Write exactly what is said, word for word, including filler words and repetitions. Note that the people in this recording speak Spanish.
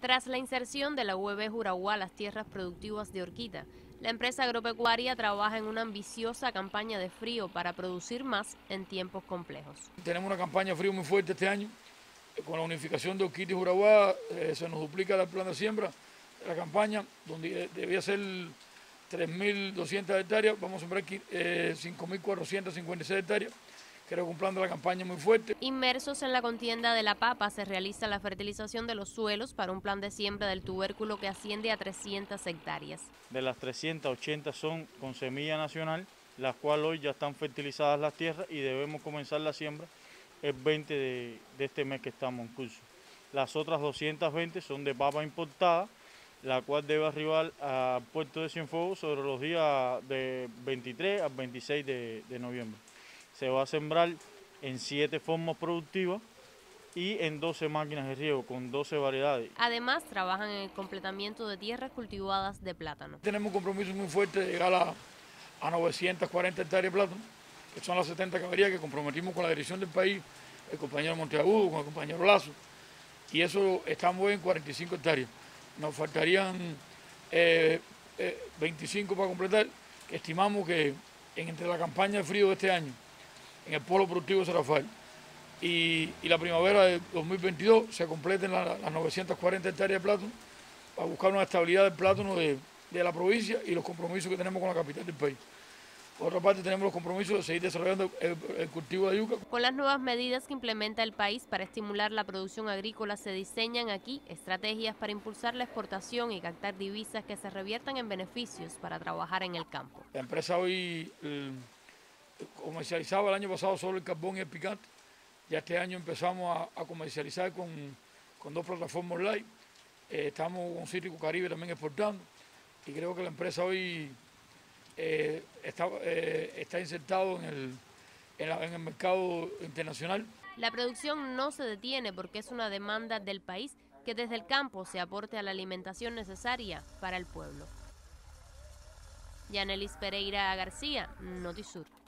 Tras la inserción de la U E B Juraguá a las tierras productivas de Orquita, la empresa agropecuaria trabaja en una ambiciosa campaña de frío para producir más en tiempos complejos. Tenemos una campaña de frío muy fuerte este año. Con la unificación de Orquita y Juraguá eh, se nos duplica el plan de siembra de la campaña, donde debía ser tres mil doscientas hectáreas, vamos a sembrar eh, cinco mil cuatrocientas cincuenta y seis hectáreas. Creo que un plan de la campaña muy fuerte. Inmersos en la contienda de la papa, se realiza la fertilización de los suelos para un plan de siembra del tubérculo que asciende a trescientas hectáreas. De las trescientas ochenta son con semilla nacional, las cuales hoy ya están fertilizadas las tierras y debemos comenzar la siembra el veinte de, de este mes que estamos en curso. Las otras doscientas veinte son de papa importada, la cual debe arribar al puerto de Cienfuegos sobre los días de veintitrés al veintiséis de, de noviembre. Se va a sembrar en siete formas productivas y en doce máquinas de riego con doce variedades. Además, trabajan en el completamiento de tierras cultivadas de plátano. Tenemos un compromiso muy fuerte de llegar a, a novecientas cuarenta hectáreas de plátano, que son las setenta que habría, que comprometimos con la dirección del país, el compañero Monteagudo, con el compañero Lazo, y eso estamos en cuarenta y cinco hectáreas. Nos faltarían eh, eh, veinticinco para completar, que estimamos que en, entre la campaña de frío de este año, en el polo productivo de San Rafael, y, y la primavera de dos mil veintidós se completen la, las novecientas cuarenta hectáreas de plátano para buscar una estabilidad del plátano de, de la provincia y los compromisos que tenemos con la capital del país. Por otra parte, tenemos los compromisos de seguir desarrollando el, el cultivo de yuca. Con las nuevas medidas que implementa el país para estimular la producción agrícola, se diseñan aquí estrategias para impulsar la exportación y captar divisas que se reviertan en beneficios para trabajar en el campo. La empresa hoy eh, comercializaba el año pasado solo el carbón y el picante. Ya este año empezamos a, a comercializar con, con dos plataformas online. Eh, estamos con Cítrico Caribe también exportando. Y creo que la empresa hoy eh, está, eh, está insertado en el, en, la, en el mercado internacional. La producción no se detiene porque es una demanda del país que desde el campo se aporte a la alimentación necesaria para el pueblo. Yanelis Pereira García, Notisur.